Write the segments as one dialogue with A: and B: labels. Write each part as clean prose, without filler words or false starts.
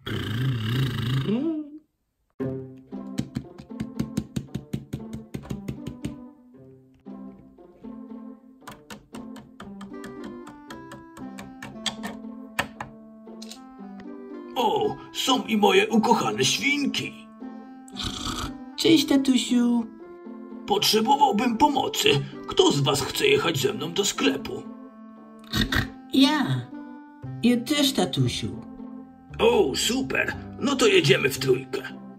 A: O, są i moje ukochane świnki.
B: Cześć, tatusiu.
A: Potrzebowałbym pomocy. Kto z was chce jechać ze mną do sklepu?
B: Ja. Ja też, tatusiu.
A: O, super. No to jedziemy w trójkę.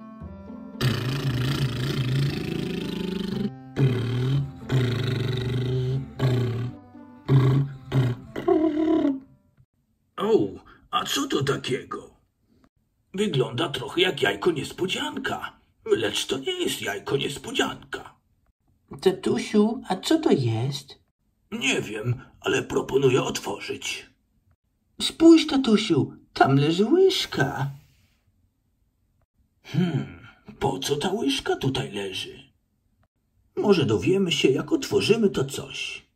A: O, a co to takiego? Wygląda trochę jak jajko niespodzianka, lecz to nie jest jajko niespodzianka.
B: Tatusiu, a co to jest?
A: Nie wiem, ale proponuję otworzyć.
B: Spójrz, tatusiu, tam leży łyżka.
A: Po co ta łyżka tutaj leży? Może dowiemy się, jak otworzymy to coś.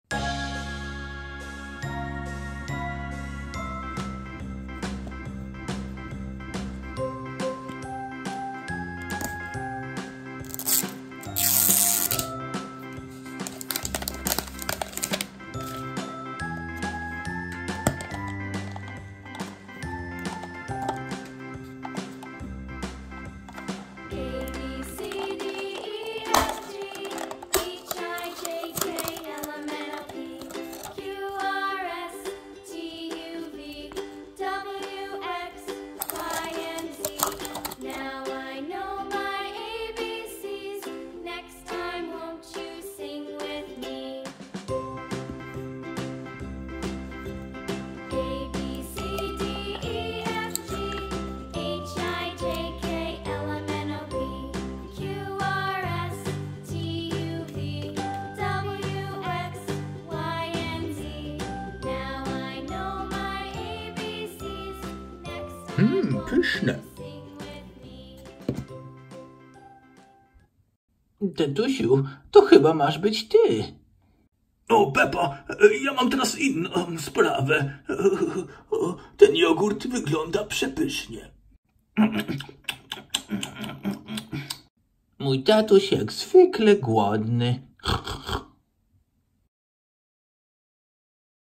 A: Pyszne.
B: Tatusiu, to chyba masz być ty.
A: O, Pepa, ja mam teraz inną sprawę. Ten jogurt wygląda przepysznie.
B: Mój tatuś jak zwykle głodny.